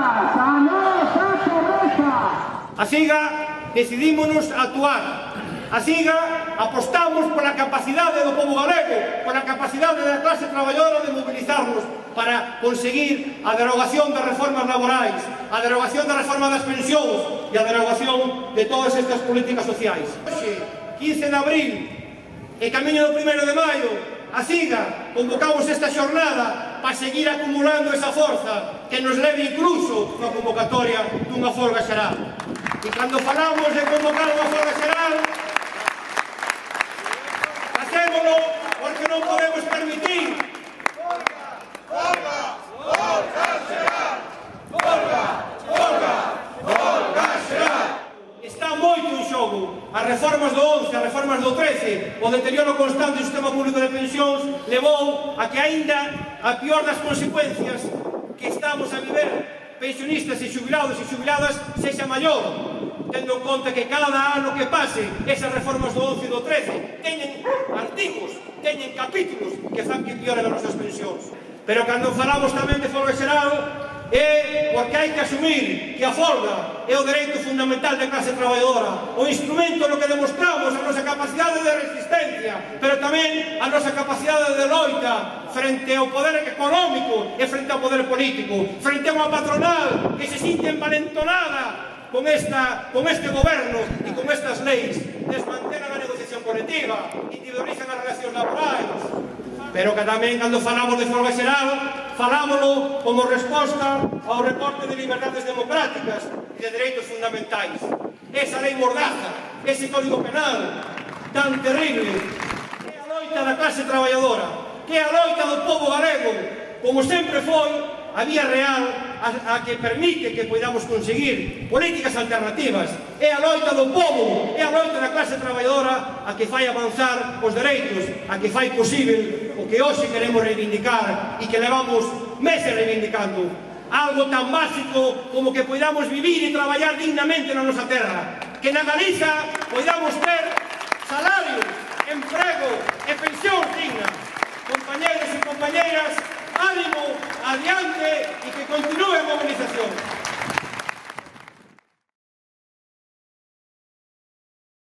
Asiga, decidímonos a actuar. Asiga, apostamos pola capacidade do pobo galego, pola capacidade da clase traballadora de mobilizarnos para conseguir a derogación das reformas laborais, a derogación da reforma das pensións e a derogación de todas estas políticas sociais. Hoxe, 15 de abril, e camiño do 1º de maio, Asiga, convocamos esta xornada para seguir acumulando esa forza que nos leve incluso a convocatoria dunha folga xeral. E cando falamos de convocar unha folga xeral, facémolo porque non podemos permitir folga xeral, folga xeral. Está moito en xogo. As reformas do 11, as reformas do 13, o deterioro constante do sistema público de pensións levou a que aínda a pior das consecuencias que estamos a viver pensionistas e xubilados e xubiladas sexa maior, tendo en conta que cada ano que pase esas reformas do 11 e do 13 teñen artigos, teñen capítulos que fan que pioren as nosas pensións. Pero cando falamos tamén de folga xeral é porque hai que asumir que a folga é o dereito fundamental da clase traballadora, o instrumento no que demostramos a nosa capacidade de resistencia, pero tamén a nosa capacidade de loita frente ao poder económico e frente ao poder político, frente a unha patronal que se sinte envalentonada con este goberno e con estas leis, desmantelan a negociación colectiva, individualizan as relacións laborais. Pero que tamén, cando falamos de folga xeral, falámoslo como resposta ao recorte de liberdades democráticas e de dereitos fundamentais. Esa lei mordaza, ese código penal tan terrible, que é a loita da clase traballadora, que é a loita do pobo galego, como sempre foi a vía real a que permite que podamos conseguir políticas alternativas. É a loita do pobo, é a loita da clase traballadora a que fai avanzar os dereitos, a que fai posible o que hoxe queremos reivindicar e que levamos meses reivindicando. Algo tan básico como que podamos vivir e traballar dignamente na nosa terra, que na Galiza podamos ter salarios, emprego e pensión digna. Compañeros,